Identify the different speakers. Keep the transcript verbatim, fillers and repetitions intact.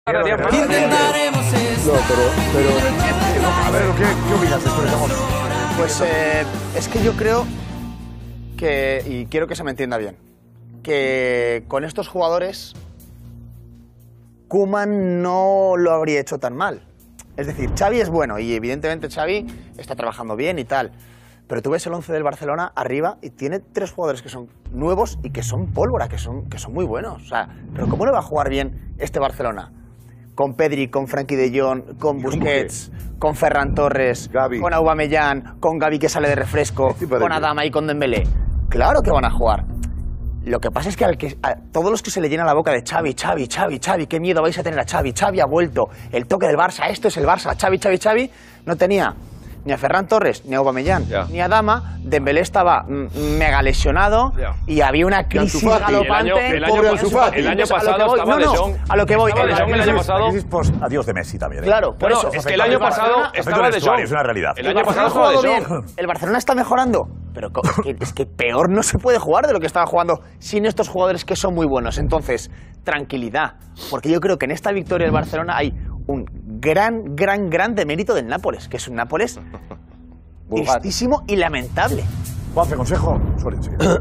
Speaker 1: Intentaremos
Speaker 2: No, pero, pero, a ver, ¿qué, qué opinas después de Ramón?
Speaker 3: Pues eh, es que yo creo que, y quiero que se me entienda bien, que con estos jugadores Koeman no lo habría hecho tan mal. Es decir, Xavi es bueno y evidentemente Xavi está trabajando bien y tal, pero tú ves el once del Barcelona arriba y tiene tres jugadores que son nuevos y que son pólvora, que son, que son muy buenos. O sea, pero ¿cómo le va a jugar bien este Barcelona? Con Pedri, con Frenkie de Jong, con Busquets, con Ferran Torres,
Speaker 2: Gavi.
Speaker 3: con Aubameyang, con Gavi que sale de refresco, con Adama y con Dembélé. Claro que van a jugar. Lo que pasa es que, al que a todos los que se le llena la boca de Xavi, Xavi, Xavi, Xavi, qué miedo vais a tener a Xavi, Xavi ha vuelto, el toque del Barça, esto es el Barça, Xavi, Xavi, Xavi, no tenía ni a Ferran Torres, ni a Aubameyang,
Speaker 4: Ya.
Speaker 3: ni a Adama. Dembélé estaba mm, mega lesionado
Speaker 4: Ya.
Speaker 3: y había una crisis
Speaker 2: Ansu Fati.
Speaker 3: galopante.
Speaker 4: El año- el año
Speaker 3: pobre
Speaker 4: pas-
Speaker 3: Ansu Fati.
Speaker 4: el año
Speaker 3: Entonces, a lo
Speaker 4: pasado
Speaker 3: que voy-
Speaker 4: estaba
Speaker 3: no, no,
Speaker 4: de Jong.
Speaker 3: a lo que voy.
Speaker 4: Estaba
Speaker 3: el-
Speaker 4: de Jong el año pasado.
Speaker 5: La crisis post adiós de Messi también. ¿eh?
Speaker 3: Claro, por
Speaker 4: Bueno,
Speaker 3: eso.
Speaker 4: es que el año pasado
Speaker 5: Afecta
Speaker 4: estaba
Speaker 5: al
Speaker 4: de
Speaker 5: vestuario,
Speaker 4: Jong.
Speaker 5: es una realidad.
Speaker 4: El
Speaker 3: El
Speaker 4: año
Speaker 3: Barcelona
Speaker 4: pasado
Speaker 3: ha
Speaker 4: estaba de
Speaker 3: jugado
Speaker 4: Jong.
Speaker 3: bien. El Barcelona está mejorando, pero co- es que, es que peor no se puede jugar de lo que estaba jugando sin estos jugadores que son muy buenos. Entonces, tranquilidad, porque yo creo que en esta victoria del Barcelona hay un gran, gran, gran demérito del Nápoles, que es un Nápoles tristísimo y lamentable.
Speaker 2: Juanfe, consejo. Suelen, sí.